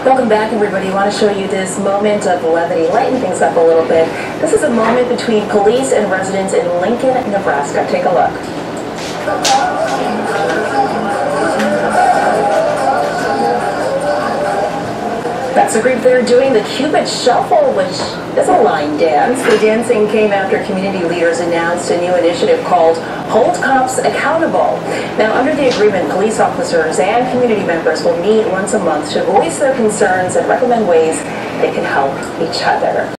Welcome back, everybody. I want to show you this moment of levity, lighten things up a little bit. This is a moment between police and residents in Lincoln, Nebraska. Take a look. That's the group that are doing the Cupid Shuffle, which is a line dance. The dancing came after community leaders announced a new initiative called Hold Cops Accountable. Now, under the agreement, police officers and community members will meet once a month to voice their concerns and recommend ways they can help each other.